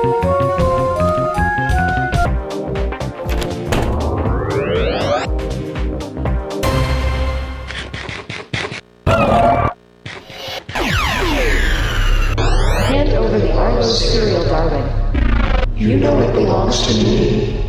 Hand over the Arlo cereal, Darwin. You know it belongs to me.